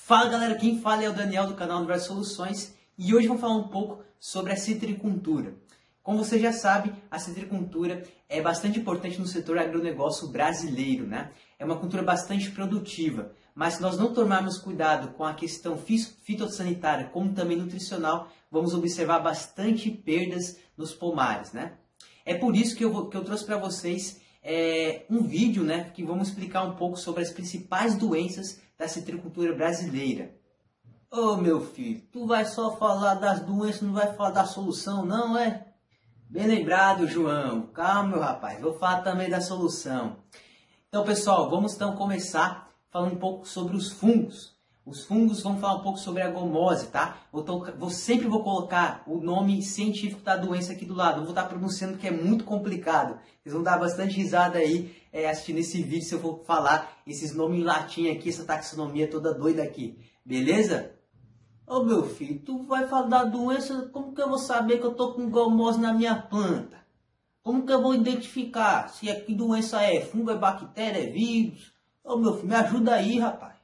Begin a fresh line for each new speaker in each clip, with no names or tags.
Fala galera, quem fala é o Daniel do canal Universo Soluções e hoje vamos falar um pouco sobre a citricultura. Como você já sabe, a citricultura é bastante importante no setor agronegócio brasileiro, né? É uma cultura bastante produtiva, mas se nós não tomarmos cuidado com a questão fitossanitária como também nutricional, vamos observar bastante perdas nos pomares, né? É por isso que eu trouxe para vocês um vídeo, né, que vamos explicar um pouco sobre as principais doenças da citricultura brasileira. Ô meu filho, tu vai só falar das doenças, não vai falar da solução não, é? Bem lembrado, João. Calma, meu rapaz, vou falar também da solução. Então, pessoal, vamos então começar falando um pouco sobre os fungos. Os fungos, vamos falar um pouco sobre a gomose, tá? Sempre vou colocar o nome científico da doença aqui do lado. Não vou estar pronunciando porque é muito complicado. Vocês vão dar bastante risada aí assistindo esse vídeo se eu for falar esses nomes em latim aqui, essa taxonomia toda doida aqui. Beleza? Ô meu filho, tu vai falar da doença, como que eu vou saber que eu tô com gomose na minha planta? Como que eu vou identificar se que doença é? Fungo, é bactéria, é vírus? Ô meu filho, me ajuda aí, rapaz.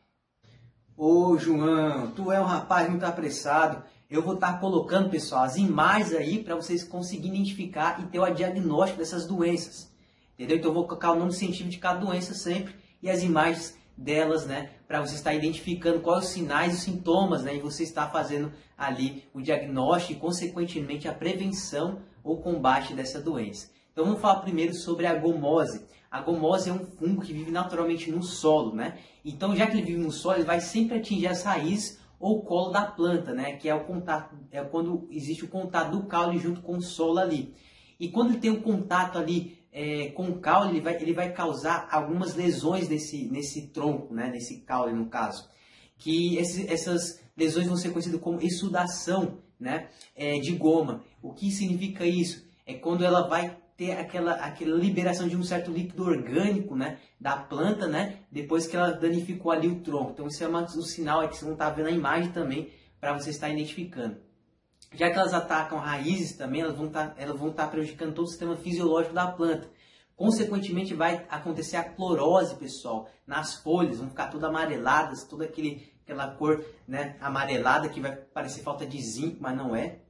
Ô João, tu é um rapaz muito apressado. Eu vou estar colocando, pessoal, as imagens aí para vocês conseguirem identificar e ter o diagnóstico dessas doenças. Entendeu? Então eu vou colocar o nome científico de cada doença sempre e as imagens delas, né, para você estar identificando quais os sinais e sintomas, né, e você está fazendo ali o diagnóstico e, consequentemente, a prevenção ou combate dessa doença. Então vamos falar primeiro sobre a gomose. A gomose é um fungo que vive naturalmente no solo, né? Então, já que ele vive no solo, ele vai sempre atingir as raízes ou o colo da planta, né? Que é o contato, é quando existe o contato do caule junto com o solo ali. E quando ele tem um contato ali com o caule, ele vai causar algumas lesões nesse tronco, né? Nesse caule, no caso. Que essas lesões vão ser conhecidas como exsudação, né? De goma. O que significa isso? É quando ela vai ter aquela liberação de um certo líquido orgânico, né, da planta, né, depois que ela danificou ali o tronco. Então isso é um sinal que vocês vão estar vendo a imagem também para você estar identificando. Já que elas atacam raízes também, elas vão estar prejudicando todo o sistema fisiológico da planta. Consequentemente vai acontecer a clorose, pessoal, nas folhas, vão ficar todas amareladas, toda aquela cor, né, amarelada que vai parecer falta de zinco, mas não é.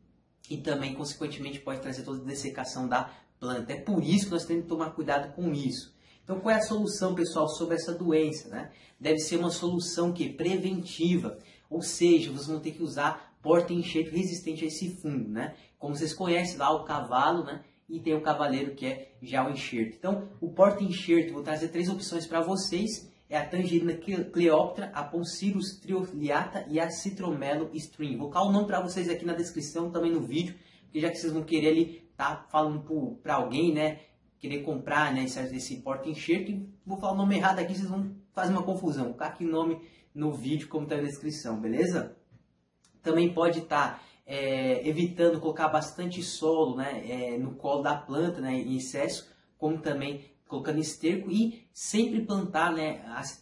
E também, consequentemente, pode trazer toda a dessecação da planta. É por isso que nós temos que tomar cuidado com isso. Então, qual é a solução, pessoal, sobre essa doença, né? Deve ser uma solução preventiva, ou seja, vocês vão ter que usar porta-enxerto resistente a esse fungo, né? Como vocês conhecem lá o cavalo, né? E tem o cavaleiro que é já o enxerto. Então, o porta-enxerto, vou trazer 3 opções para vocês. É a tangerina Cleopatra, a Poncirus trioliata e a Citromelo string. Vou colocar o nome para vocês aqui na descrição, também no vídeo, porque já que vocês vão querer ali tá falando para alguém, né, querer comprar, né, esse porta-enxerto, e vou falar o nome errado aqui, vocês vão fazer uma confusão. Vou colocar aqui o nome no vídeo, como está na descrição, beleza? Também pode estar evitando colocar bastante solo, né, no colo da planta, né, em excesso, como também colocando esterco e sempre plantar, né,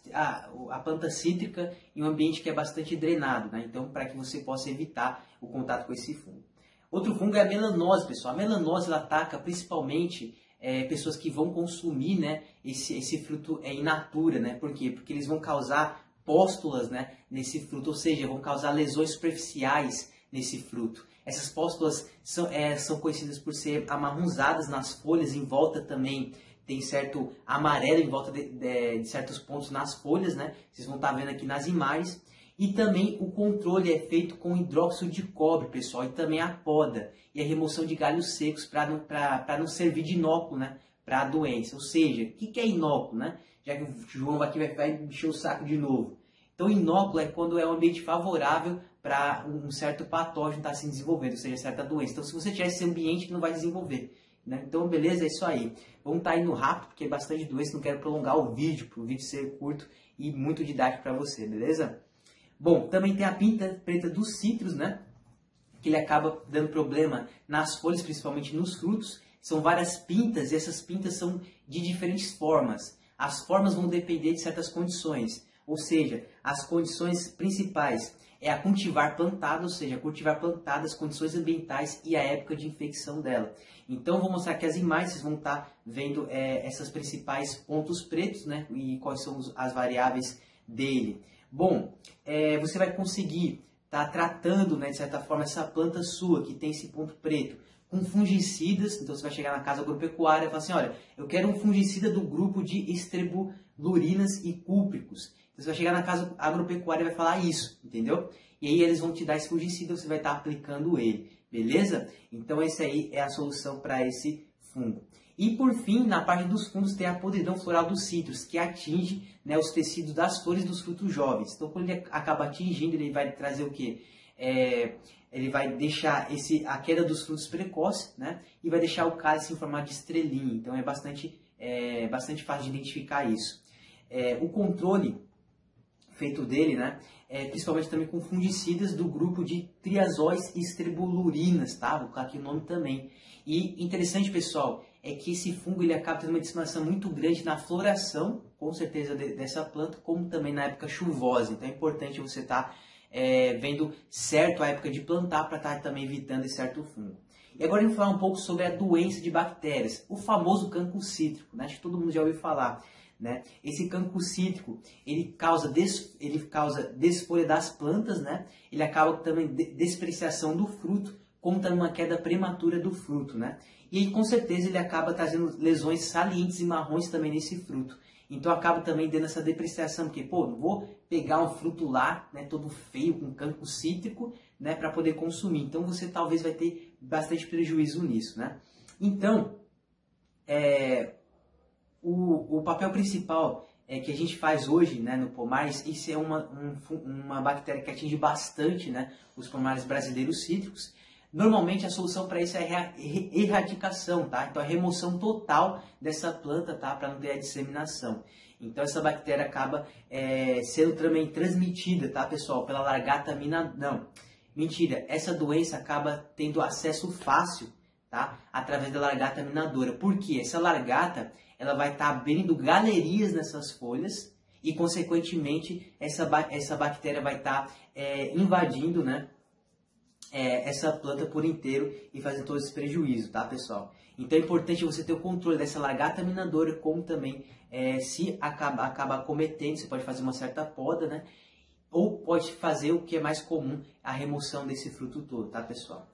a planta cítrica em um ambiente que é bastante drenado, né? Então, para que você possa evitar o contato com esse fungo. Outro fungo é a melanose, pessoal. A melanose ela ataca principalmente pessoas que vão consumir, né, esse fruto in natura, né? Por quê? Porque eles vão causar pústulas, né, nesse fruto, ou seja, vão causar lesões superficiais nesse fruto. Essas pústulas são conhecidas por ser amarronzadas nas folhas, em volta também tem certo amarelo em volta de certos pontos nas folhas, né? Vocês vão estar vendo aqui nas imagens. E também o controle é feito com hidróxido de cobre, pessoal, e também a poda e a remoção de galhos secos para não servir de inóculo, né, para a doença. Ou seja, o que é inóculo, né? Já que o João aqui vai encher o saco de novo. Então, inóculo é quando é um ambiente favorável para um certo patógeno estar se desenvolvendo, ou seja, certa doença. Então, se você tiver esse ambiente, não vai desenvolver. Né? Então, beleza, é isso aí. Vamos estar indo rápido, porque é bastante doença, não quero prolongar o vídeo, para o vídeo ser curto e muito didático para você, beleza? Bom, também tem a pinta preta dos citros, né? Que ele acaba dando problema nas folhas, principalmente nos frutos. São várias pintas e essas pintas são de diferentes formas. As formas vão depender de certas condições, ou seja, as condições principais é a cultivar plantada, ou seja, cultivar plantada, as condições ambientais e a época de infecção dela. Então, vou mostrar aqui as imagens, vocês vão estar vendo essas principais pontos pretos, né, e quais são as variáveis dele. Bom, você vai conseguir estar tratando, né, de certa forma, essa planta sua que tem esse ponto preto com fungicidas. Então você vai chegar na casa agropecuária e falar assim, olha, eu quero um fungicida do grupo de estrebulurinas e cúpricos. Então você vai chegar na casa agropecuária e vai falar isso, entendeu? E aí eles vão te dar esse fungicida, você vai estar aplicando ele, beleza? Então essa aí é a solução para esse fungo. E por fim, na parte dos fungos tem a podridão floral dos citros, que atinge, né, os tecidos das flores dos frutos jovens. Então quando ele acaba atingindo, ele vai trazer o quê? Ele vai deixar a queda dos frutos precoce, né? E vai deixar o cálice em formato de estrelinha. Então é bastante fácil de identificar isso. O controle feito dele, né? Principalmente também com fungicidas do grupo de triazóis e estrebulurinas, tá? Vou colocar aqui o nome também. E interessante, pessoal, é que esse fungo ele acaba tendo uma disseminação muito grande na floração, com certeza, dessa planta, como também na época chuvosa. Então é importante você estar vendo certo a época de plantar para estar também evitando esse certo fungo. E agora a gente vai falar um pouco sobre a doença de bactérias, o famoso cancro cítrico, né? Acho que todo mundo já ouviu falar. Né? Esse cancro cítrico, ele causa desfolha das plantas, né? Ele acaba também despreciação do fruto, como também uma queda prematura do fruto, né? E aí, com certeza, ele acaba trazendo lesões salientes e marrons também nesse fruto. Então, acaba também dando essa depreciação, porque, pô, não vou pegar um fruto lá, né, todo feio, com cancro cítrico, né, para poder consumir. Então, você talvez vai ter bastante prejuízo nisso, né? Então, o papel principal que a gente faz hoje, né, no pomar, isso é uma bactéria que atinge bastante, né, os pomares brasileiros cítricos. Normalmente a solução para isso é a erradicação, tá? Então a remoção total dessa planta, tá? Para não ter a disseminação. Então essa bactéria acaba sendo também transmitida, tá, pessoal? Pela largata não, mentira, essa doença acaba tendo acesso fácil, tá? Através da largata minadora. Por quê? Essa largata ela vai estar abrindo galerias nessas folhas e, consequentemente, essa bactéria vai estar invadindo, né, essa planta por inteiro e fazendo todo esse prejuízo, tá, pessoal? Então é importante você ter o controle dessa largata minadora, como também se acabar cometendo, você pode fazer uma certa poda, né? Ou pode fazer o que é mais comum, a remoção desse fruto todo, tá, pessoal?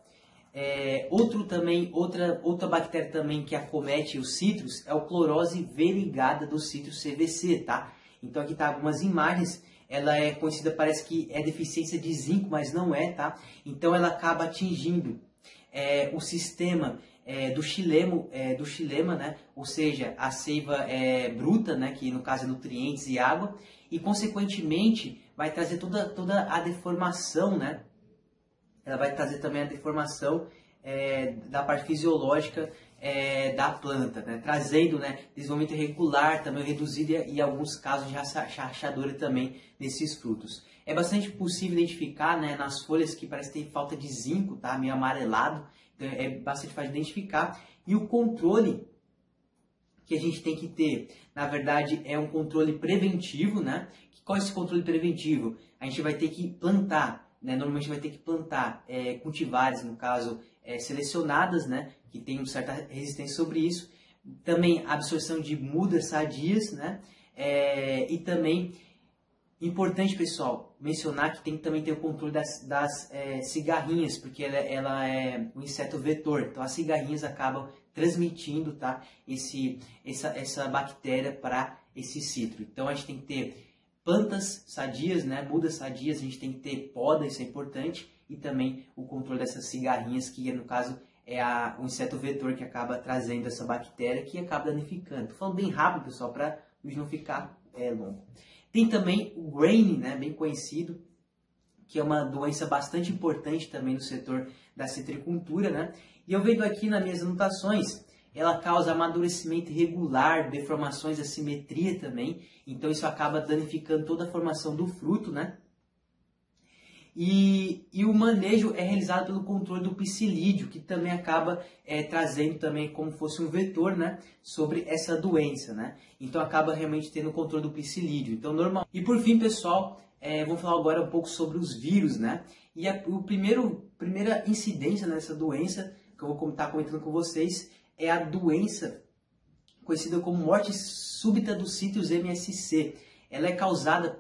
Outra bactéria também que acomete os citros é o clorose variegata do citro CVC, tá? Então aqui tá algumas imagens, ela é conhecida, parece que é deficiência de zinco, mas não é, tá? Então ela acaba atingindo o sistema do xilema, né? Ou seja, a seiva bruta, né? Que no caso é nutrientes e água, e consequentemente vai trazer toda a deformação, né? Ela vai trazer também a deformação da parte fisiológica da planta, né? Trazendo, né, desenvolvimento irregular, também reduzido e alguns casos de rachadura também nesses frutos. É bastante possível identificar, né, nas folhas que parece ter falta de zinco, tá? Meio amarelado, então é bastante fácil de identificar. E o controle que a gente tem que ter, na verdade, é um controle preventivo, né? Qual é esse controle preventivo? A gente vai ter que plantar, né? Normalmente vai ter que plantar cultivares, no caso, selecionadas, né? Que tem uma certa resistência sobre isso. Também absorção de mudas sadias, né? E também, importante, pessoal, mencionar que tem que também ter o controle das cigarrinhas, porque ela é um inseto vetor. Então as cigarrinhas acabam transmitindo, tá? Essa bactéria para esse citro. Então a gente tem que ter plantas sadias, né? Mudas sadias, a gente tem que ter poda, isso é importante, e também o controle dessas cigarrinhas, que no caso é o inseto vetor que acaba trazendo essa bactéria que acaba danificando. Estou falando bem rápido, pessoal, para não ficar longo. Tem também o grain, né? Bem conhecido, que é uma doença bastante importante também no setor da citricultura, né? E eu vendo aqui nas minhas anotações, ela causa amadurecimento irregular, deformações, assimetria também. Então isso acaba danificando toda a formação do fruto, né? E o manejo é realizado pelo controle do psilídeo, que também acaba trazendo também como fosse um vetor, né, sobre essa doença, né? Então acaba realmente tendo o controle do psilídeo. Então normal. E por fim, pessoal, vamos falar agora um pouco sobre os vírus, né? E primeira incidência nessa doença que eu vou estar comentando com vocês é a doença conhecida como morte súbita dos citros MSC. ela é causada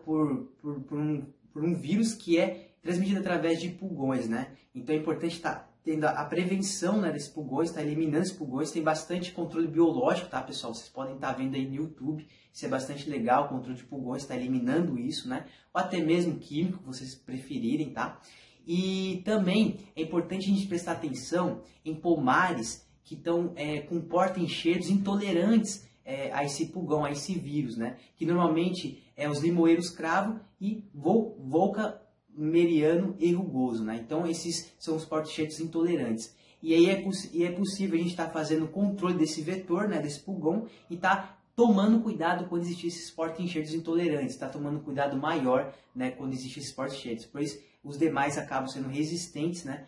por um vírus que é transmitido através de pulgões, né? Então é importante estar tendo a prevenção, né, desses pulgões, tá eliminando esses pulgões. Tem bastante controle biológico, tá, pessoal? Vocês podem estar vendo aí no YouTube, isso é bastante legal, o controle de pulgões está eliminando isso, né? Ou até mesmo químico, vocês preferirem, tá? E também é importante a gente prestar atenção em pomares que estão com porta-enxertos intolerantes a esse pulgão, a esse vírus, né? Que normalmente é os limoeiros cravo e volcameriano e rugoso, né? Então esses são os porta-enxertos intolerantes. E aí é possível a gente estar fazendo o controle desse vetor, né, desse pulgão, e tá tomando cuidado quando existem esses porta-enxertos intolerantes, tá tomando cuidado maior, né, quando existem esses porta-enxertos, pois os demais acabam sendo resistentes, né,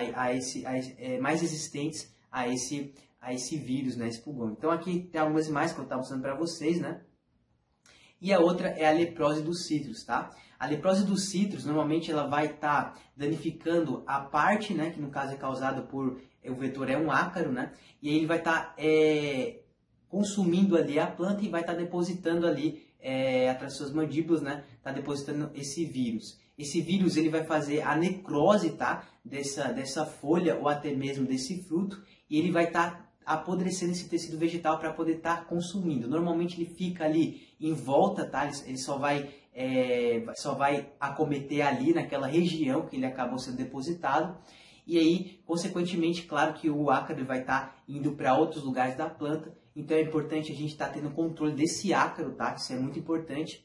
mais resistentes a esse vírus, né, esse pulgão. Então aqui tem algumas imagens que eu estava mostrando para vocês, né? E a outra é a leprose dos cítrus, tá? A leprose dos cítrus, normalmente ela vai estar danificando a parte, né, que no caso é causada por, o vetor é um ácaro, né? E aí ele vai estar consumindo ali a planta e vai estar depositando ali, atrás das suas mandíbulas, né? Tá depositando esse vírus. Esse vírus ele vai fazer a necrose, tá? Dessa folha ou até mesmo desse fruto, e ele vai estar apodrecendo esse tecido vegetal para poder estar consumindo. Normalmente ele fica ali em volta, tá? Ele só vai acometer ali naquela região que ele acabou sendo depositado. E aí, consequentemente, claro que o ácaro vai estar indo para outros lugares da planta. Então é importante a gente estar tendo controle desse ácaro, tá? Isso é muito importante.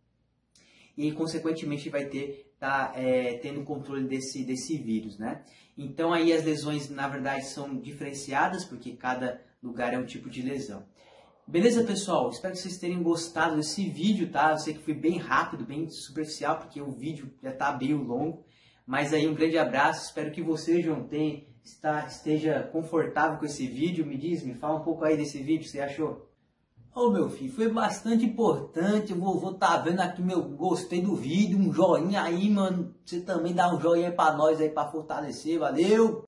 E aí, consequentemente, vai tendo controle desse vírus, né? Então aí as lesões, na verdade, são diferenciadas, porque cada lugar é um tipo de lesão. Beleza, pessoal? Espero que vocês tenham gostado desse vídeo, tá? Eu sei que foi bem rápido, bem superficial, porque o vídeo já está bem longo. Mas aí um grande abraço, espero que você, João, esteja confortável com esse vídeo. Me fala um pouco aí desse vídeo, o que você achou?
Ô meu filho, foi bastante importante. Eu vou tá vendo aqui gostei do vídeo, um joinha aí, mano. Você também dá um joinha aí pra nós aí, pra fortalecer, valeu!